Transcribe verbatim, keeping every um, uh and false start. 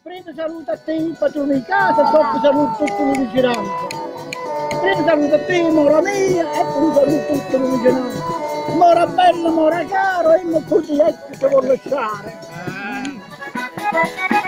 Prima saluto a te, il padrone di casa, dopo saluto tutto il vicinanza. Prima saluto a te, mora mia, e poi saluto tutto il vicinanza. Mora bella, mora caro, e non puoi dire che ti vuoi lasciare.